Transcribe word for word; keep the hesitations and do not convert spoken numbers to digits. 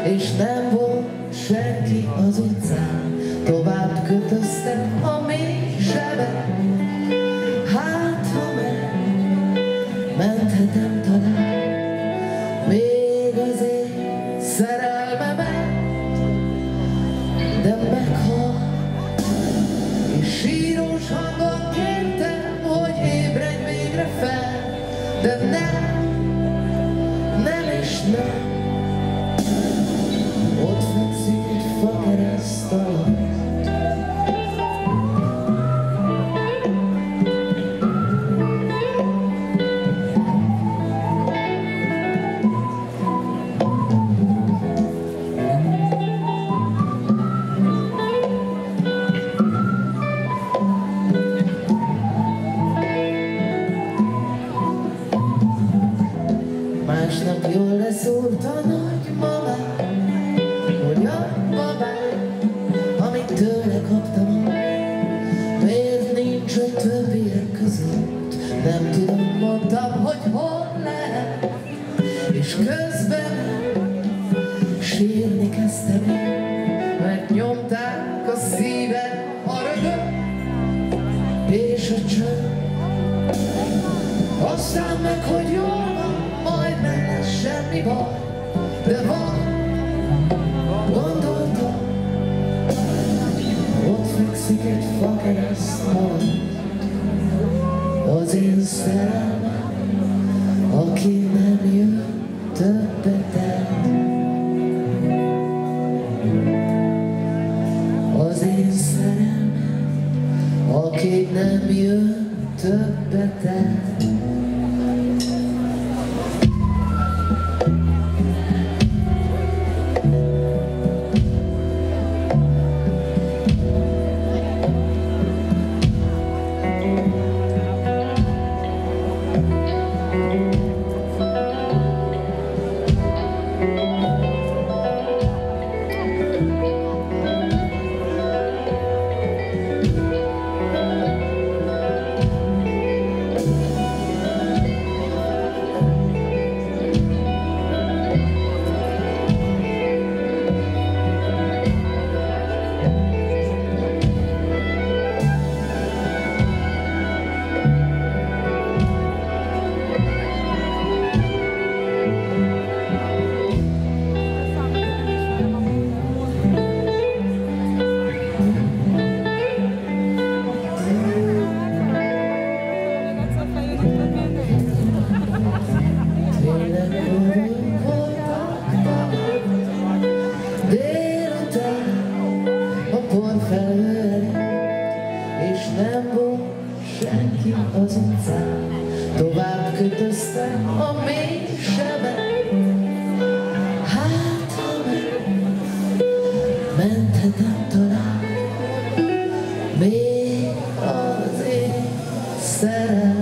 és nem volt senki az utcán. Tovább kötöztem a mély sebet, hát ha meg menthetem talán még az én szerelmemet, de meghal, és sírós hangon kértem, hogy ébredj végre fel, de nem, nem és nem. Ott fekszik egy fakereszt alatt, másnap jól leszúrt a nagymamám, hogy a babám, amit tőle kaptam, miért nincs a többiek között. Nem tudom, mondtam, hogy hol lehet, és közben sírni kezdtem én, mert nyomták a szívem a rögök és a csönd. Aztán meg, hogy jól van, majd nem lesz semmi baj, de van, gondoltam, ott fekszik egy fakereszt alatt az én szerelmem, aki nem jön többet el. Az én szerelmem, aki nem jön többet el. És nem volt senki az utcán, tovább kötöztem a mély sebet, hát ha meg menthetem talán még az én szerelmem.